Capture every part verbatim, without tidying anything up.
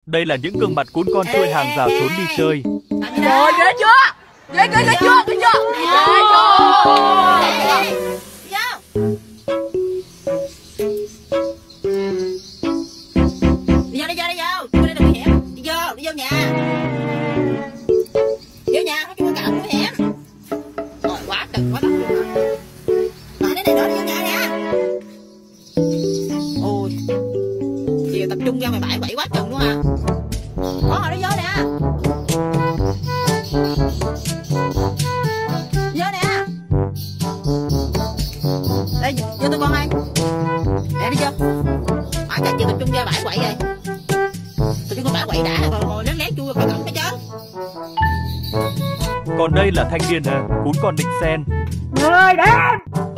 Đây là những gương mặt cún con trôi hàng rào trốn đi chơi. Rồi, ghê chưa? Ghê, ghê, ghê chưa? Ghê chưa? Ghê chưa? Đi vô, đi vô, đi vô. Đi vô, đi đừng hiểm. Đi vô, đi vô nhà. Vô nhà, không chui cổng nguy hiểm. Rồi, quá cực, quá độc luôn rồi. Rồi, đến đây đó, đi vô nhà nè. Ôi, chiều tập trung ra mày bãi bẫy quá chừng luôn à. Có hồi đi vô nè. Vô nè. Đây, vô tụi con ơi. Nè, đi vô. Hỏi cả chiều tập trung ra bãi quậy vậy. Tụi chúng con bãi quậy đã rồi, rồi lén lén chui vào cổng hết trơn. Còn đây là thanh niên à, cún con địch sen. Người đến.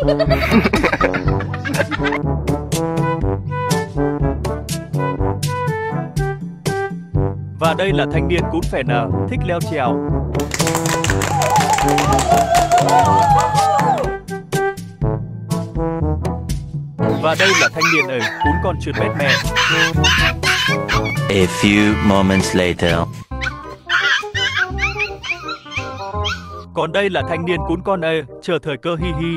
Và đây là thanh niên cún phèn à, thích leo trèo. Và đây là thanh niên ở cún con trượt bét mẹ. A few moments later. Còn đây là thanh niên cún con ê, chờ thời cơ hi hi.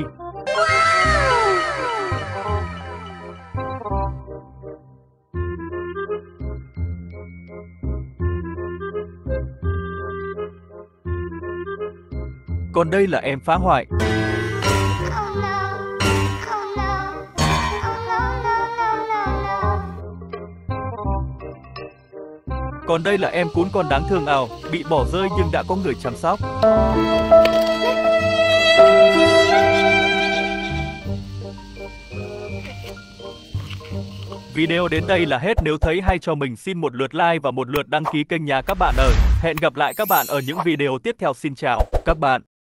Còn đây là em phá hoại. Còn đây là em cún con đáng thương ảo, bị bỏ rơi nhưng đã có người chăm sóc. Video đến đây là hết. Nếu thấy hay cho mình xin một lượt like và một lượt đăng ký kênh nhà các bạn ơi. Hẹn gặp lại các bạn ở những video tiếp theo. Xin chào các bạn.